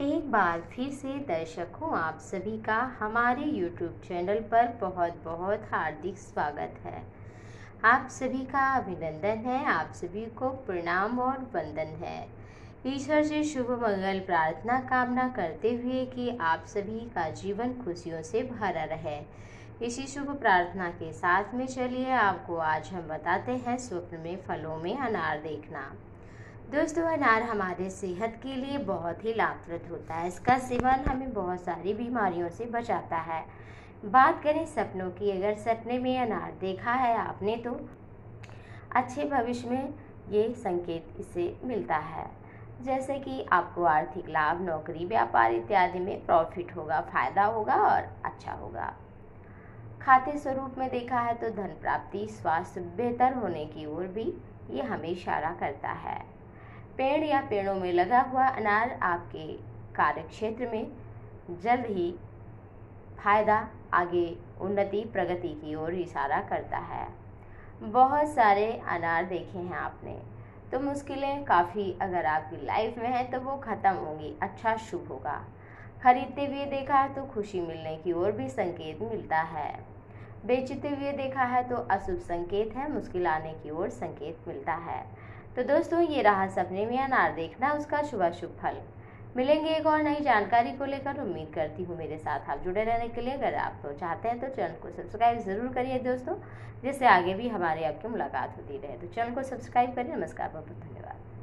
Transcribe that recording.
एक बार फिर से दर्शकों आप सभी का हमारे YouTube चैनल पर बहुत बहुत हार्दिक स्वागत है। आप सभी का अभिनंदन है, आप सभी को प्रणाम और वंदन है। ईश्वर से शुभ मंगल प्रार्थना कामना करते हुए कि आप सभी का जीवन खुशियों से भरा रहे। इसी शुभ प्रार्थना के साथ में चलिए आपको आज हम बताते हैं स्वप्न में फलों में अनार देखना। दोस्तों, अनार हमारे सेहत के लिए बहुत ही लाभप्रद होता है। इसका सेवन हमें बहुत सारी बीमारियों से बचाता है। बात करें सपनों की, अगर सपने में अनार देखा है आपने तो अच्छे भविष्य में ये संकेत इससे मिलता है, जैसे कि आपको आर्थिक लाभ, नौकरी, व्यापार इत्यादि में प्रॉफिट होगा, फायदा होगा और अच्छा होगा। खाते स्वरूप में देखा है तो धन प्राप्ति, स्वास्थ्य बेहतर होने की ओर भी ये हमें इशारा करता है। पेड़ या पेड़ों में लगा हुआ अनार आपके कार्य क्षेत्र में जल्द ही फायदा, आगे उन्नति, प्रगति की ओर इशारा करता है। बहुत सारे अनार देखे हैं आपने तो मुश्किलें काफ़ी अगर आपकी लाइफ में है तो वो ख़त्म होंगी, अच्छा शुभ होगा। खरीदते हुए देखा है तो खुशी मिलने की ओर भी संकेत मिलता है। बेचते हुए देखा है तो अशुभ संकेत है, मुश्किल आने की ओर संकेत मिलता है। तो दोस्तों, ये रहा सपने में अनार देखना, उसका शुभाशुभ फल। मिलेंगे एक और नई जानकारी को लेकर। उम्मीद करती हूँ मेरे साथ आप जुड़े रहने के लिए। अगर आप तो चाहते हैं तो चैनल को सब्सक्राइब ज़रूर करिए दोस्तों, जिससे आगे भी हमारी आपकी मुलाकात होती रहे। तो चैनल को सब्सक्राइब करिए। नमस्कार, बहुत बहुत धन्यवाद।